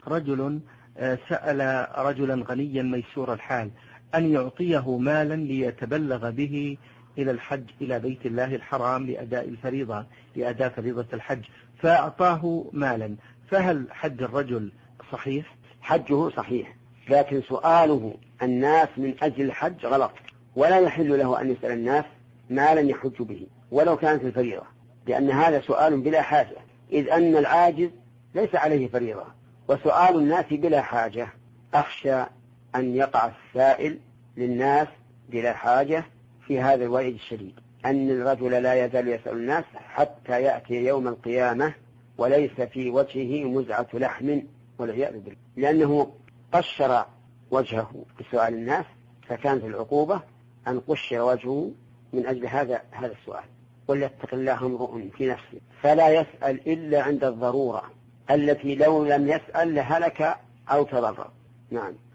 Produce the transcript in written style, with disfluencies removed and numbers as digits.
رجل سأل رجلا غنيا ميسور الحال أن يعطيه مالا ليتبلغ به إلى الحج إلى بيت الله الحرام لأداء فريضة الحج، فأعطاه مالا، فهل حج الرجل صحيح؟ حجه صحيح، لكن سؤاله الناس من أجل الحج غلط، ولا يحل له أن يسأل الناس مالا يحج به ولو كانت الفريضة، لأن هذا سؤال بلا حاجة، إذ أن العاجز ليس عليه فريضة، وسؤال الناس بلا حاجة أخشى أن يقع السائل للناس بلا حاجة في هذا الوعيد الشديد، أن الرجل لا يزال يسأل الناس حتى يأتي يوم القيامة وليس في وجهه مزعة لحم والعياذ بالله، لأنه قشر وجهه بسؤال الناس، فكانت العقوبة أن قشر وجهه من أجل هذا السؤال. وليتق الله امرؤ في نفسه فلا يسأل إلا عند الضرورة التي لو لم يسأل لهلك أو تضرر. نعم.